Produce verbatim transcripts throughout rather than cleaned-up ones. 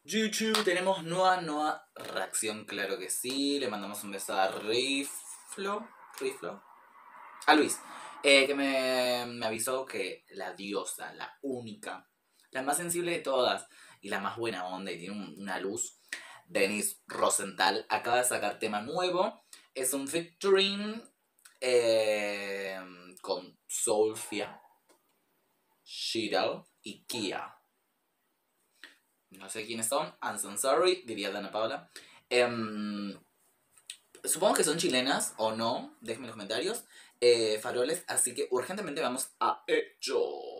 YouTube, tenemos nueva, nueva reacción, claro que sí. Le mandamos un beso a Riflo, Riflo, a Luis, eh, que me, me avisó que la diosa, la única, la más sensible de todas y la más buena onda y tiene un, una luz, Denise Rosenthal, acaba de sacar tema nuevo. Es un featuring eh, con Soulfia, Shiral y Kia. No sé quiénes son, I'm so sorry, diría Dana Paula. Um, supongo que son chilenas o no, déjenme en los comentarios. Eh, faroles, así que urgentemente vamos a ello.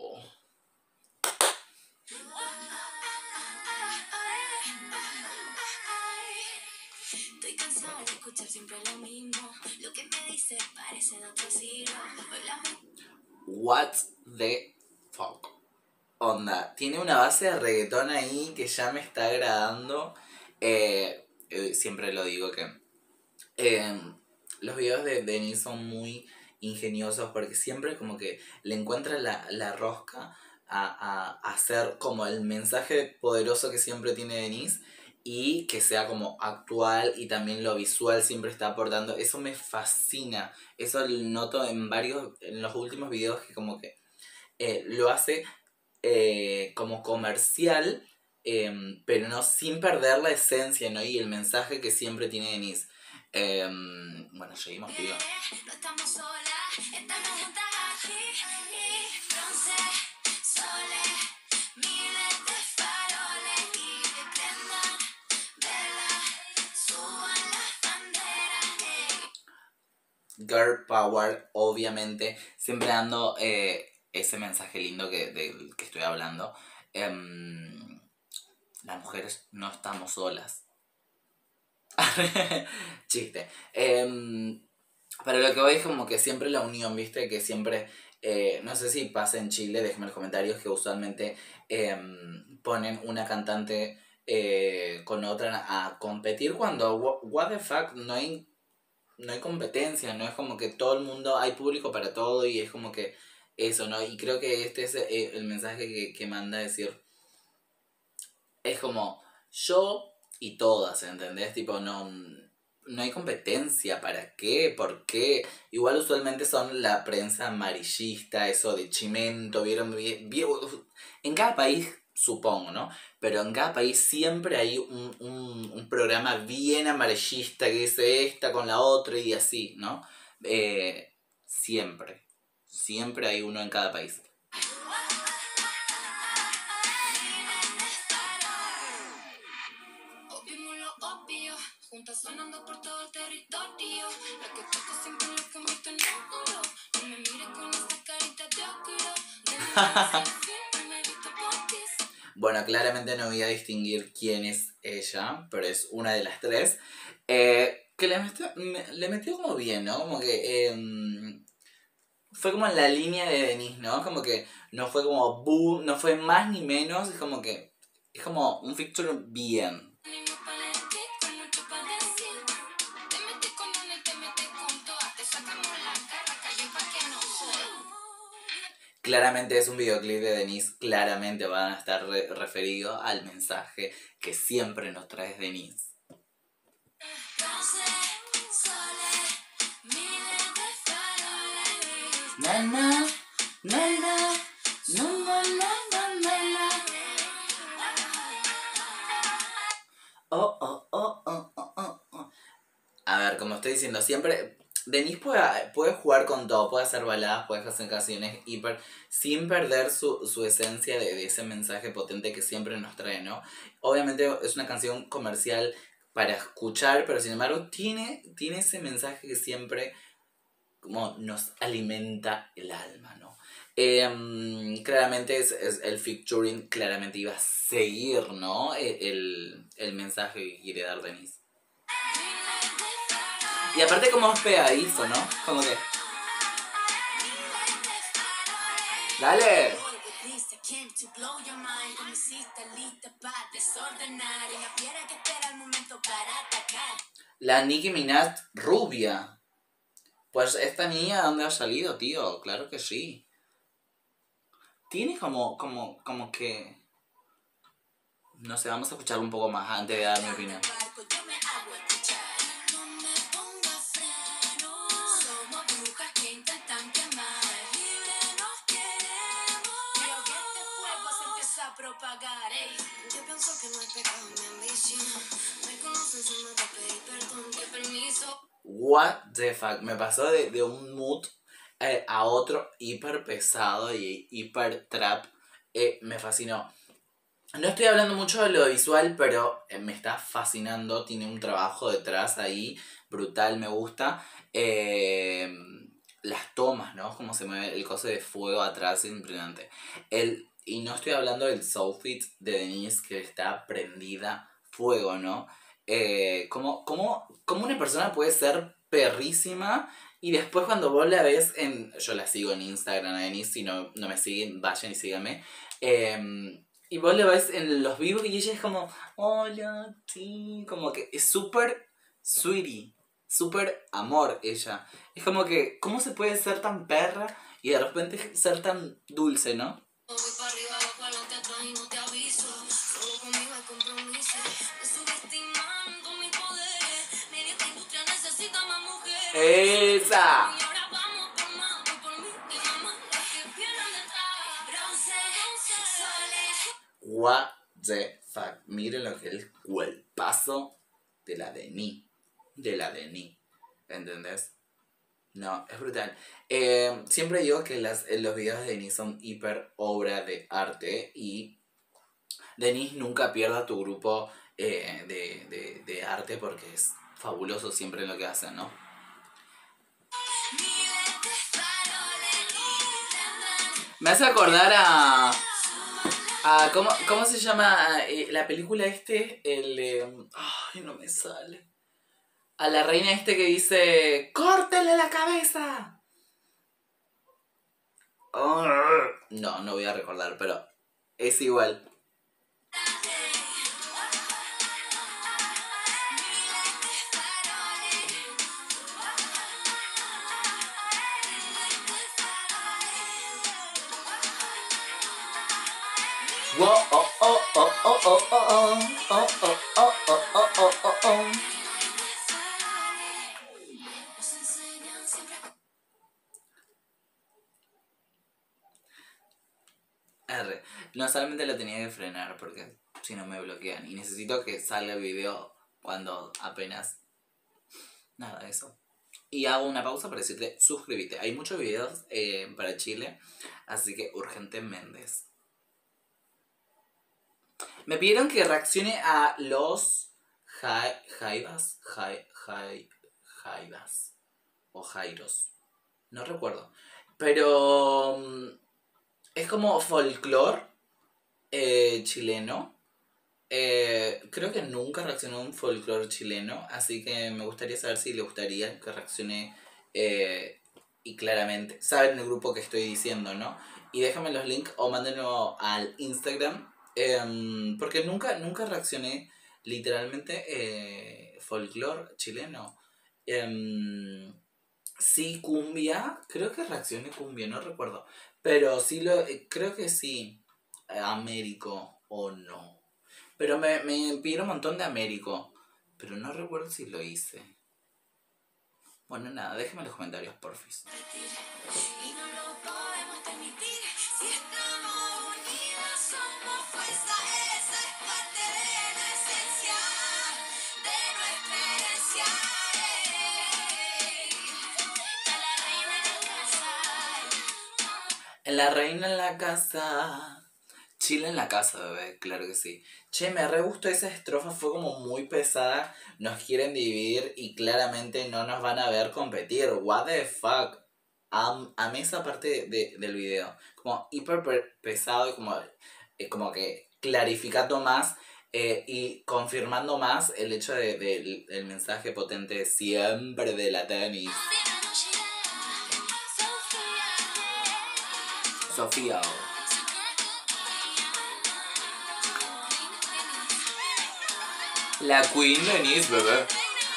Estoy cansada de escuchar siempre lo mismo. Lo que me dice parece de otro siglo. What the fuck. Onda, tiene una base de reggaetón ahí que ya me está agradando. Eh, eh, siempre lo digo que eh, los videos de Denise son muy ingeniosos porque siempre como que le encuentra la, la rosca a, a, a hacer como el mensaje poderoso que siempre tiene Denise y que sea como actual y también lo visual siempre está aportando. Eso me fascina. Eso lo noto en varios, en los últimos videos que como que eh, lo hace eh, como comercial, eh, pero no sin perder la esencia, ¿no? Y el mensaje que siempre tiene Denise. Eh, bueno, seguimos, tío. No estamos solas, estamos juntas aquí. Entonces, soles, miles de faroles y que prendan velas, suban las banderas. Girl Power, obviamente, siempre dando eh, ese mensaje lindo que, del que estoy hablando. Um, las mujeres no estamos solas. Chiste. Um, pero lo que voy es como que siempre la unión, ¿viste? Que siempre, eh, no sé si pasa en Chile, déjenme en los comentarios, que usualmente eh, ponen una cantante eh, con otra a competir cuando, what the fuck, no hay, no hay competencia, no es como que todo el mundo, hay público para todo y es como que eso, ¿no? Y creo que este es eh, el mensaje que, que manda a decir, es como yo y todas, ¿entendés? Tipo, no, no hay competencia, ¿para qué? ¿Por qué? Igual usualmente son la prensa amarillista, eso de chimento, ¿vieron? En cada país, supongo, ¿no? Pero en cada país siempre hay un, un, un programa bien amarillista que dice esta con la otra y así, ¿no? Eh, siempre, siempre hay uno en cada país. Sonando por todo el territorio. La que toca siempre lo convierto en oro. No me mires con esa carita de oscuro. Bueno, claramente no voy a distinguir quién es ella, pero es una de las tres. Eh, que le metió, me, le metió como bien, ¿no? Como que eh, fue como en la línea de Denise, ¿no? Como que no fue como boom, no fue más ni menos, es como que es como un feature bien. Claramente es un videoclip de Denise, claramente van a estar re referidos al mensaje que siempre nos trae Denise. Na, na, na, na, na, na, na, na, na. Oh, oh, oh, oh, oh, oh. A ver, como estoy diciendo, siempre Denise puede, puede jugar con todo, puede hacer baladas, puede hacer canciones hiper, sin perder su, su esencia de, de ese mensaje potente que siempre nos trae, ¿no? Obviamente es una canción comercial para escuchar, pero sin embargo tiene, tiene ese mensaje que siempre como nos alimenta el alma, ¿no? Eh, claramente es, es el featuring, claramente iba a seguir, ¿no? El, el mensaje que quiere dar Denise. Y aparte como es pegadizo, ¿no? Como que... ¡Dale! La Nicki Minaj rubia. Pues esta niña, ¿dónde ha salido, tío? Claro que sí. Tiene como, como, como que... No sé, vamos a escuchar un poco más antes de dar mi opinión. Propagar, ey. Yo pienso que no es pecado mi ambición. Me conocen, se me va a pedir perdón, qué permiso. What the fuck, me pasó de, de un mood eh, a otro hiper pesado y hiper trap. Eh, me fascinó. No estoy hablando mucho de lo visual, pero eh, me está fascinando. Tiene un trabajo detrás ahí brutal, me gusta. Eh, las tomas, ¿no? Como se mueve el coso de fuego atrás, es impresionante. El, y no estoy hablando del soulfit de Denise, que está prendida fuego, ¿no? Eh, ¿cómo, cómo, cómo una persona puede ser perrísima y después cuando vos la ves en... Yo la sigo en Instagram a Denise, si no, no me siguen, vayan y síganme. Eh, y vos le ves en los vivos y ella es como, hola, sí, como que es súper sweetie, súper amor ella. Es como que, ¿cómo se puede ser tan perra y de repente ser tan dulce, no? Voy para arriba, va para adelante, atrás y no te aviso. Solo conmigo hay compromiso. Me subestimando mis poderes. Media esta industria necesita más mujeres. ¡Esa! Y ahora vamos por más, voy por mí y mamá. Las que vienen detrás. Bronce, soles. What the fuck. Miren lo que es el cuerpazo de la Denis. De la Denis. ¿Entendés? No, es brutal. Eh, siempre digo que las, los videos de Denise son hiper obra de arte y Denise nunca pierda tu grupo eh, de, de, de arte porque es fabuloso siempre lo que hacen, ¿no? Me hace acordar a... a ¿cómo, ¿Cómo se llama eh, la película este? El... Eh, ay, no me sale. A la reina este que dice... ¡Córtele la cabeza! Oh, no, no voy a recordar, pero es igual. Whoa, oh, oh, oh, oh, oh, oh, oh, oh, oh, oh, oh, oh, oh, oh. R. No, solamente lo tenía que frenar porque si no me bloquean. Y necesito que salga el video cuando apenas... Nada, eso. Y hago una pausa para decirte, suscríbete. Hay muchos videos eh, para Chile, así que urgentemente. Me pidieron que reaccione a los ja- Jaivas, Jai- Jai- Jaivas o Jairos. No recuerdo. Pero mm, es como folclore eh, chileno. Eh, creo que nunca reaccionó a un folclore chileno, así que me gustaría saber si le gustaría que reaccione eh, y claramente. Saben el grupo que estoy diciendo, ¿no? Y déjame los links o mándenlo al Instagram, eh, porque nunca, nunca reaccioné literalmente eh, folclore chileno. Eh, sí, cumbia, creo que reaccioné cumbia, no recuerdo. Pero sí, lo, eh, creo que sí, eh, Américo o no. Pero me, me pidieron un montón de Américo. Pero no recuerdo si lo hice. Bueno, nada, déjenme en los comentarios, porfis. Y no lo podemos permitir. Si estamos unidos, somos fuerza. Esa es parte de la esencia, de nuestra herencia. Está la reina en la casa. En la reina en la casa. Chile en la casa, bebé, claro que sí. Che, me re gustó esa estrofa, fue como muy pesada. Nos quieren dividir y claramente no nos van a ver competir. What the fuck. Am, amé esa parte de, del video. Como hiper per- pesado y como, eh, como que clarificando más eh, y confirmando más el hecho de, de- del mensaje potente siempre de la tenis. Sofía. La Queen Denise, bebé.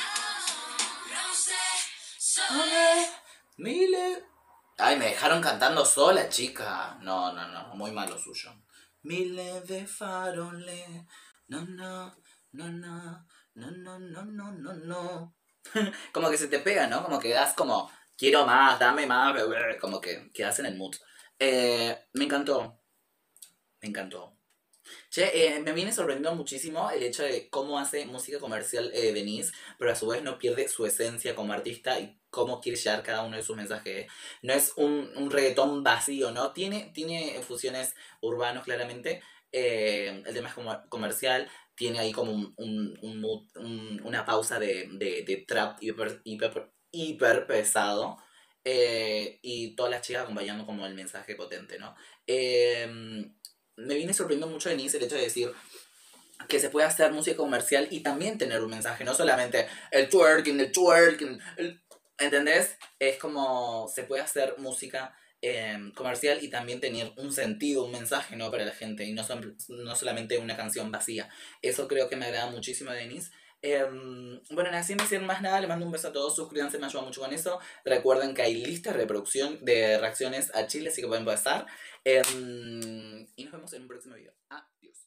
Mile. Ay, me dejaron cantando sola, chica. No, no, no, muy malo suyo. Miles de faroles no, no, no, no, no, no, no, no, no, no. Como que se te pega, ¿no? Como que das como, quiero más, dame más, como que quedas en el mood. Eh, me encantó, me encantó. Che, eh, me viene sorprendiendo muchísimo el hecho de cómo hace música comercial eh, Denise, pero a su vez no pierde su esencia como artista y cómo quiere llevar cada uno de sus mensajes. No es un, un reggaetón vacío, ¿no? Tiene, tiene fusiones urbanos claramente. Eh, el tema es como comercial, tiene ahí como un, un, un mood, un- una pausa de, de, de trap hiper, hiper, hiper pesado. Eh, y todas las chicas acompañando como el mensaje potente, ¿no? Eh, me viene sorprendiendo mucho de Denise el hecho de decir que se puede hacer música comercial y también tener un mensaje, no solamente el twerking, el twerking, el- ¿entendés? Es como se puede hacer música eh, comercial y también tener un sentido, un mensaje, ¿no? Para la gente y no, son, no solamente una canción vacía. Eso creo que me agrada muchísimo de Denise. Eh, bueno, nada, sin decir más nada, le mando un beso a todos, suscríbanse, me ayuda mucho con eso. Recuerden que hay listas de reproducción de reacciones a Chile, así que pueden pasar. Eh, y nos vemos en un próximo video. Adiós.